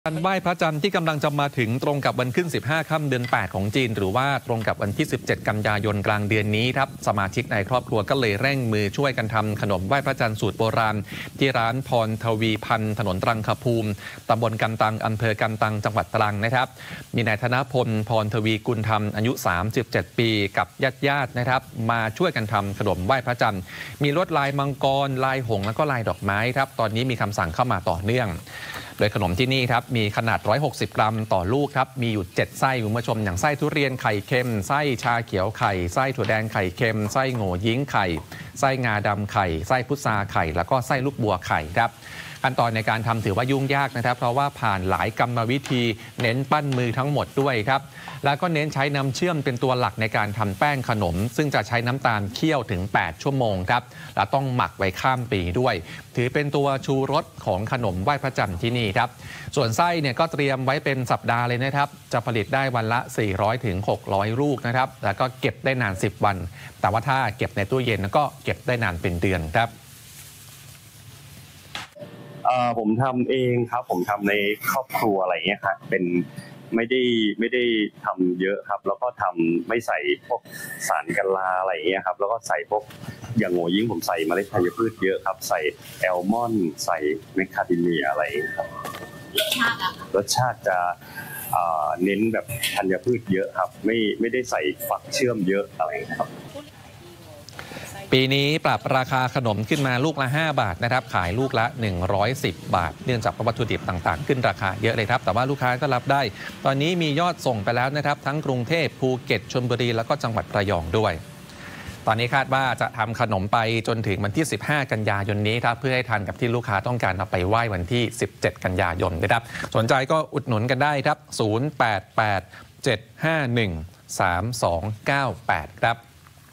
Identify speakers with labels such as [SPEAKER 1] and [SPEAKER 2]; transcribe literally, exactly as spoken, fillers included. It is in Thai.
[SPEAKER 1] การไหว้พระจันทร์ที่กำลังจะมาถึงตรงกับวันขึ้นสิบห้าค่ำเดือนแปดของจีนหรือว่าตรงกับวันที่สิบเจ็ดกันยายนกลางเดือนนี้ครับสมาชิกในครอบครัวก็เลยเร่งมือช่วยกันทำขนมไหว้พระจันทร์สูตรโบราณที่ร้านพรทวีพันธ์ถนนตรังคภูมิตำบลกันตังอำเภอกันตังจังหวัดตรังนะครับมีนายธนพลพรทวีกุลธรรมอายุสามสิบเจ็ดปีกับญาติญาตินะครับมาช่วยกันทำขนมไหว้พระจันทร์มีลวดลายมังกรลายหงส์แล้วก็ลายดอกไม้ครับตอนนี้มีคำสั่งเข้ามาต่อเนื่องโดยขนมที่นี่ครับมีขนาดหนึ่งร้อยหกสิบกรัมต่อลูกครับมีอยู่เจ็ดไส้คุณผู้ชมอย่างไส้ทุเรียนไข่เค็มไส้ชาเขียวไข่ไส้ถั่วแดงไข่เค็มไส้โง่ยิ้งไข่ไส้งาดำไข่ไส้พุทราไข่แล้วก็ไส้ลูกบัวไข่ครับขั้นตอนในการทำถือว่ายุ่งยากนะครับเพราะว่าผ่านหลายกรรมวิธีเน้นปั้นมือทั้งหมดด้วยครับแล้วก็เน้นใช้น้ำเชื่อมเป็นตัวหลักในการทำแป้งขนมซึ่งจะใช้น้ำตาลเคี่ยวถึงแปดชั่วโมงครับและต้องหมักไว้ข้ามปีด้วยถือเป็นตัวชูรสของขนมไหว้พระจันทร์ที่นี่ครับส่วนไส้เนี่ยก็เตรียมไว้เป็นสัปดาห์เลยนะครับจะผลิตได้วันละสี่ร้อยถึงหกร้อยลูกนะครับแล้วก็เก็บได้นานสิบวันแต่ว่าถ้าเก็บในตู้เย็นก็เก็บได้นานเป็นเดือนครับ
[SPEAKER 2] เอ่อผมทำเองครับผมทำในครอบครัวอะไรเงี้ยครับเป็นไม่ได้ไม่ได้ทำเยอะครับแล้วก็ทำไม่ใส่พวกสารกันราอะไรเงี้ยครับแล้วก็ใส่พวกอย่างโง่ยิ่งผมใส่เมล็ดธัญพืชเยอะครับใส่แอลมอนด์ใส่แมคคาเดเมียอะไรครับรสชาติจะเน้นแบบธัญพืชเยอะครับไม่ไม่ได้ใส่ฝักเชื่อมเยอะอะไรครับ
[SPEAKER 1] ปีนี้ปรับราคาขนมขึ้นมาลูกละห้าบาทนะครับขายลูกละหนึ่งร้อยสิบบาทเนื่องจากวัตถุดิบต่างๆขึ้นราคาเยอะเลยครับแต่ว่าลูกค้าก็รับได้ตอนนี้มียอดส่งไปแล้วนะครับทั้งกรุงเทพภูเก็ตชลบุรีแล้วก็จังหวัดระยองด้วยตอนนี้คาดว่าจะทำขนมไปจนถึงวันที่สิบห้ากันยายนนี้ครับเพื่อให้ทันกับที่ลูกค้าต้องการเอาไปไหว้วันที่สิบเจ็ดกันยายนนะครับสนใจก็อุดหนุนกันได้ครับศูนย์ แปด แปด เจ็ด ห้า หนึ่ง สาม สอง เก้า แปดครับ